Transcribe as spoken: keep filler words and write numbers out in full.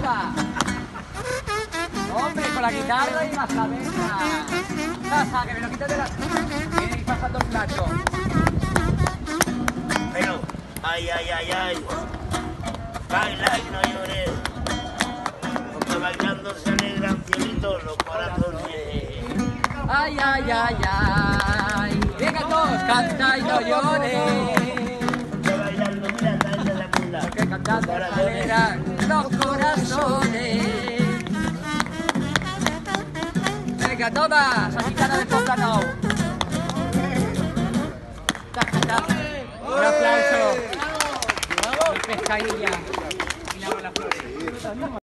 toma. Hombre, con la guitarra y las cabezas. Pasa, que me lo quites de la... Viene pasando el plato. Pero, ay, ay, ay, ay. Baila y no llores. Porque bailando se alegran cielitos los corazones. Ay, ay, ay, ay. Venga todos, canta y no llores. Porque bailando, mira, trae la mula. Que cantando se alegran los corazones. Venga, toma, esa gitana de Poplano. Un aplauso. Mi pescadilla. Y la flores.